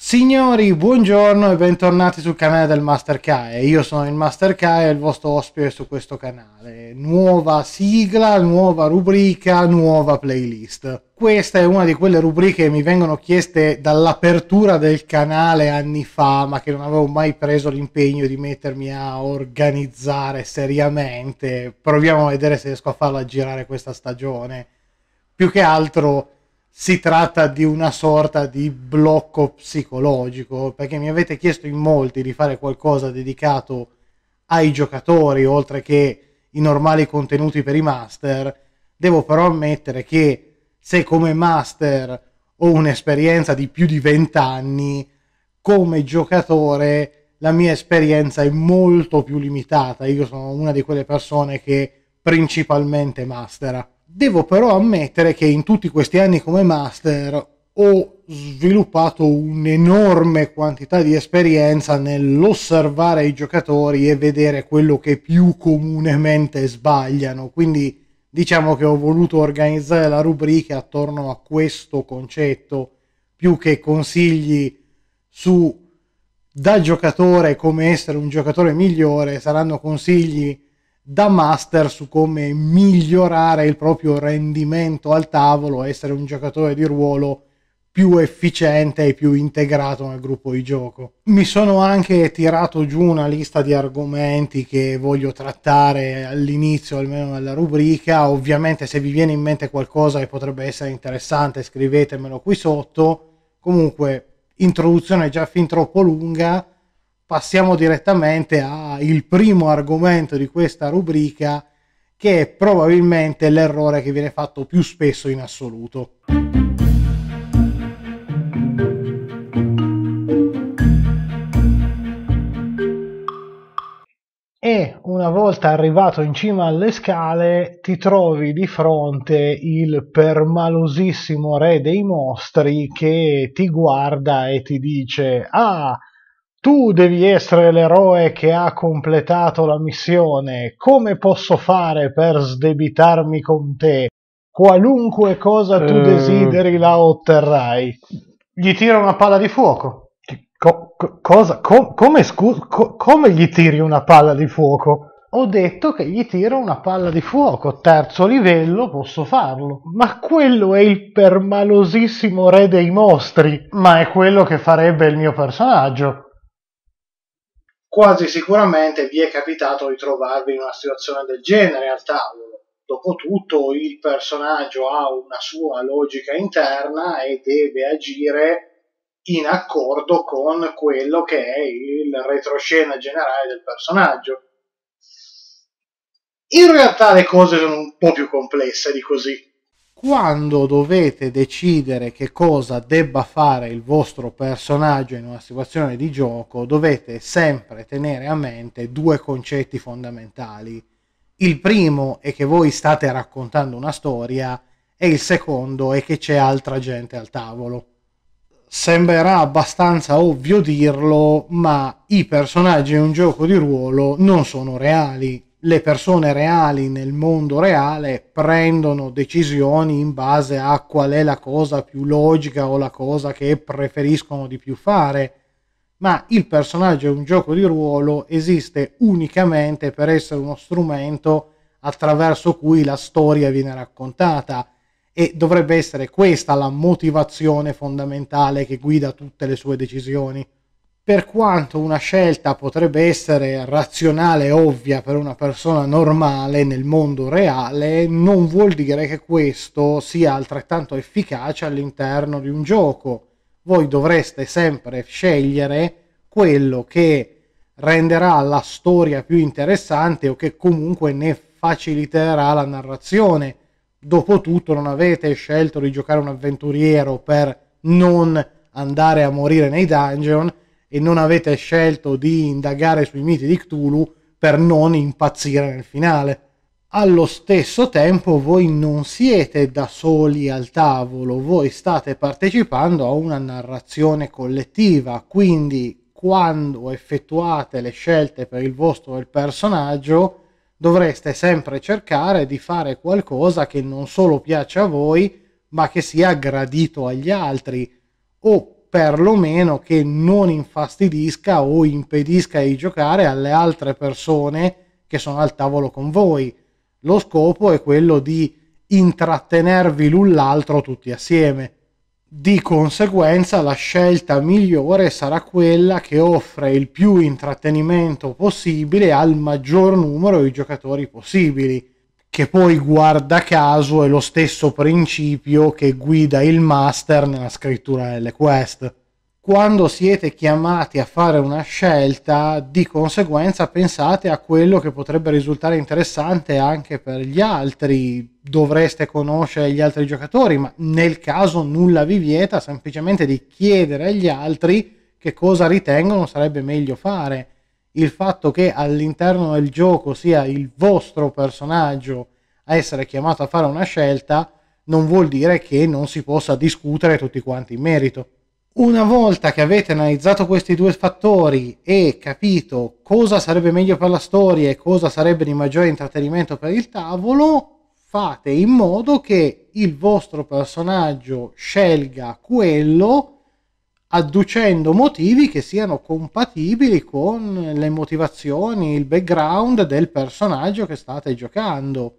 Signori, buongiorno e bentornati sul canale del Master Kae. Io sono il Master Kae e il vostro ospite su questo canale. Nuova sigla, nuova rubrica, nuova playlist. Questa è una di quelle rubriche che mi vengono chieste dall'apertura del canale anni fa, ma che non avevo mai preso l'impegno di mettermi a organizzare seriamente. Proviamo a vedere se riesco a farla girare questa stagione. Più che altro si tratta di una sorta di blocco psicologico, perché mi avete chiesto in molti di fare qualcosa dedicato ai giocatori, oltre che i normali contenuti per i master. Devo però ammettere che se come master ho un'esperienza di più di 20 anni, come giocatore la mia esperienza è molto più limitata. Io sono una di quelle persone che principalmente mastera. Devo però ammettere che in tutti questi anni come master ho sviluppato un'enorme quantità di esperienza nell'osservare i giocatori e vedere quello che più comunemente sbagliano. Quindi diciamo che ho voluto organizzare la rubrica attorno a questo concetto, più che consigli su da giocatore come essere un giocatore migliore, saranno consigli da master su come migliorare il proprio rendimento al tavolo, essere un giocatore di ruolo più efficiente e più integrato nel gruppo di gioco. Mi sono anche tirato giù una lista di argomenti che voglio trattare all'inizio, almeno nella rubrica. Ovviamente se vi viene in mente qualcosa che potrebbe essere interessante, scrivetemelo qui sotto. Comunque, introduzione già fin troppo lunga, passiamo direttamente al primo argomento di questa rubrica, che è probabilmente l'errore che viene fatto più spesso in assoluto. E una volta arrivato in cima alle scale ti trovi di fronte il permalosissimo re dei mostri che ti guarda e ti dice: ah, tu devi essere l'eroe che ha completato la missione. Come posso fare per sdebitarmi con te? Qualunque cosa tu desideri la otterrai. Gli tira una palla di fuoco. Cosa? Come gli tiri una palla di fuoco? Ho detto che gli tiro una palla di fuoco, terzo livello, posso farlo. Ma quello è il permalosissimo re dei mostri, ma è quello che farebbe il mio personaggio. Quasi sicuramente vi è capitato di trovarvi in una situazione del genere al tavolo. Dopotutto il personaggio ha una sua logica interna e deve agire in accordo con quello che è il retroscena generale del personaggio. In realtà le cose sono un po' più complesse di così. Quando dovete decidere che cosa debba fare il vostro personaggio in una situazione di gioco, dovete sempre tenere a mente due concetti fondamentali. Il primo è che voi state raccontando una storia e il secondo è che c'è altra gente al tavolo. Sembrerà abbastanza ovvio dirlo, ma i personaggi in un gioco di ruolo non sono reali. Le persone reali nel mondo reale prendono decisioni in base a qual è la cosa più logica o la cosa che preferiscono di più fare, ma il personaggio in un gioco di ruolo esiste unicamente per essere uno strumento attraverso cui la storia viene raccontata, e dovrebbe essere questa la motivazione fondamentale che guida tutte le sue decisioni. Per quanto una scelta potrebbe essere razionale e ovvia per una persona normale nel mondo reale, non vuol dire che questo sia altrettanto efficace all'interno di un gioco. Voi dovreste sempre scegliere quello che renderà la storia più interessante o che comunque ne faciliterà la narrazione. Dopotutto non avete scelto di giocare un avventuriero per non andare a morire nei dungeon e non avete scelto di indagare sui miti di Cthulhu per non impazzire nel finale. Allo stesso tempo voi non siete da soli al tavolo, voi state partecipando a una narrazione collettiva, quindi quando effettuate le scelte per il vostro personaggio dovreste sempre cercare di fare qualcosa che non solo piace a voi, ma che sia gradito agli altri, o perlomeno che non infastidisca o impedisca di giocare alle altre persone che sono al tavolo con voi. Lo scopo è quello di intrattenervi l'un l'altro tutti assieme. Di conseguenza la scelta migliore sarà quella che offre il più intrattenimento possibile al maggior numero di giocatori possibili, che poi guarda caso è lo stesso principio che guida il master nella scrittura delle quest. Quando siete chiamati a fare una scelta, di conseguenza pensate a quello che potrebbe risultare interessante anche per gli altri. Dovreste conoscere gli altri giocatori, ma nel caso nulla vi vieta semplicemente di chiedere agli altri che cosa ritengono sarebbe meglio fare. Il fatto che all'interno del gioco sia il vostro personaggio a essere chiamato a fare una scelta non vuol dire che non si possa discutere tutti quanti in merito. Una volta che avete analizzato questi due fattori e capito cosa sarebbe meglio per la storia e cosa sarebbe di maggiore intrattenimento per il tavolo, fate in modo che il vostro personaggio scelga quello, adducendo motivi che siano compatibili con le motivazioni, il background del personaggio che state giocando.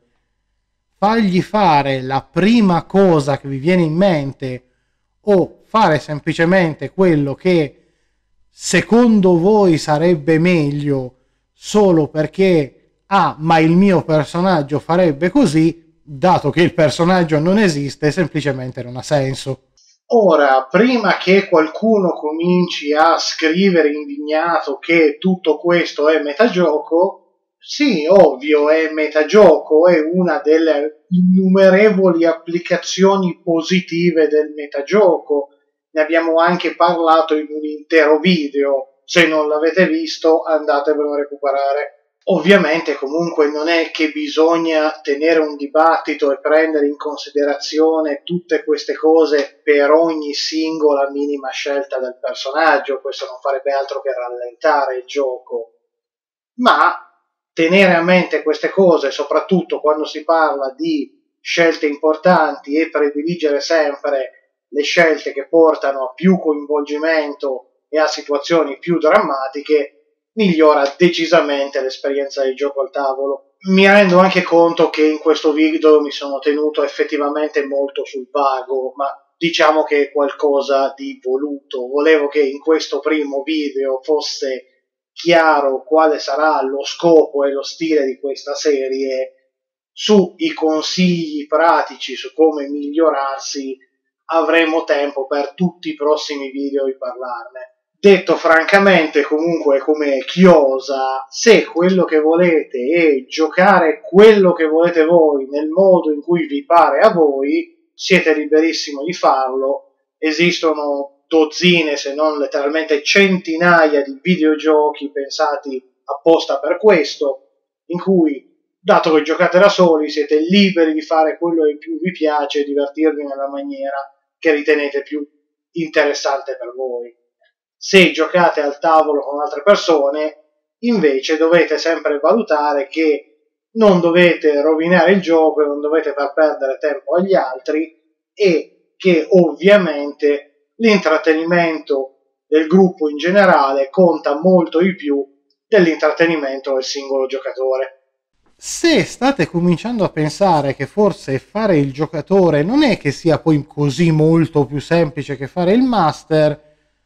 Fargli fare la prima cosa che vi viene in mente o fare semplicemente quello che secondo voi sarebbe meglio solo perché ma il mio personaggio farebbe così, dato che il personaggio non esiste, semplicemente non ha senso. Ora, prima che qualcuno cominci a scrivere indignato che tutto questo è metagioco, sì, ovvio, è metagioco, è una delle innumerevoli applicazioni positive del metagioco. Ne abbiamo anche parlato in un intero video, se non l'avete visto andatevelo a recuperare. Ovviamente comunque non è che bisogna tenere un dibattito e prendere in considerazione tutte queste cose per ogni singola minima scelta del personaggio, questo non farebbe altro che rallentare il gioco, ma tenere a mente queste cose, soprattutto quando si parla di scelte importanti, e prediligere sempre le scelte che portano a più coinvolgimento e a situazioni più drammatiche, migliora decisamente l'esperienza di gioco al tavolo. Mi rendo anche conto che in questo video mi sono tenuto effettivamente molto sul vago, ma diciamo che è qualcosa di voluto. Volevo che in questo primo video fosse chiaro quale sarà lo scopo e lo stile di questa serie. Sui consigli pratici su come migliorarsi avremo tempo per tutti i prossimi video di parlarne. Detto francamente, comunque, come chiosa, se quello che volete è giocare quello che volete voi nel modo in cui vi pare a voi, siete liberissimi di farlo. Esistono dozzine, se non letteralmente centinaia di videogiochi pensati apposta per questo, in cui, dato che giocate da soli, siete liberi di fare quello che più vi piace e divertirvi nella maniera che ritenete più interessante per voi. Se giocate al tavolo con altre persone, invece dovete sempre valutare che non dovete rovinare il gioco e non dovete far perdere tempo agli altri, e che ovviamente l'intrattenimento del gruppo in generale conta molto di più dell'intrattenimento del singolo giocatore. Se state cominciando a pensare che forse fare il giocatore non è che sia poi così molto più semplice che fare il master,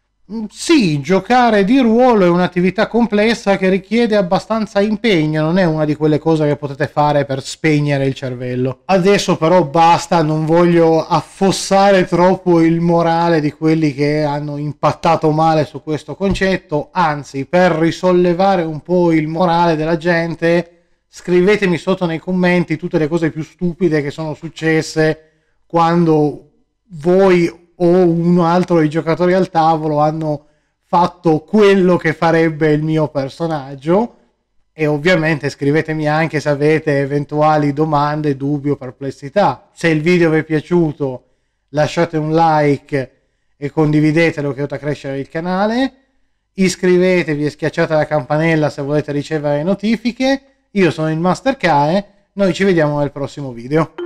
sì, giocare di ruolo è un'attività complessa che richiede abbastanza impegno, non è una di quelle cose che potete fare per spegnere il cervello. Adesso però basta, non voglio affossare troppo il morale di quelli che hanno impattato male su questo concetto, anzi, per risollevare un po' il morale della gente, scrivetemi sotto nei commenti tutte le cose più stupide che sono successe quando voi o un altro dei giocatori al tavolo hanno fatto quello che farebbe il mio personaggio, e ovviamente scrivetemi anche se avete eventuali domande, dubbi o perplessità. Se il video vi è piaciuto lasciate un like e condividetelo che aiuta a crescere il canale, iscrivetevi e schiacciate la campanella se volete ricevere notifiche. Io sono il Master Kae, noi ci vediamo nel prossimo video.